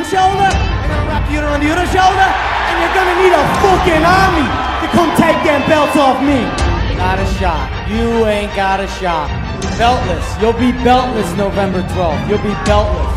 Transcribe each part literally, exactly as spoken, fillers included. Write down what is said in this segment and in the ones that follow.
shoulder, they're gonna wrap you around the other shoulder, and you're gonna need a fucking army to come take them belts off me. Not a shot. You ain't got a shot. Beltless. You'll be beltless November twelfth. You'll be beltless.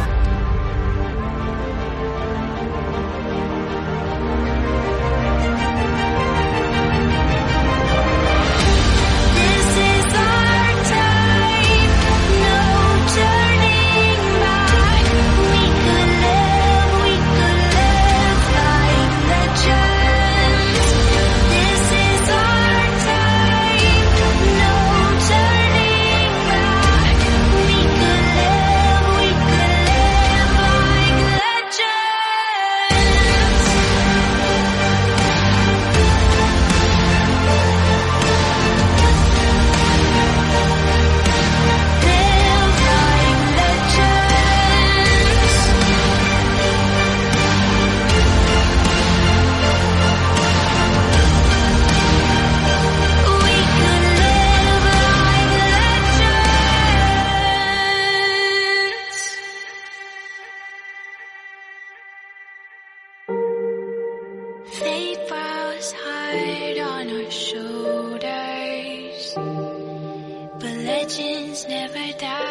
Fate bows hard on our shoulders, but legends never die.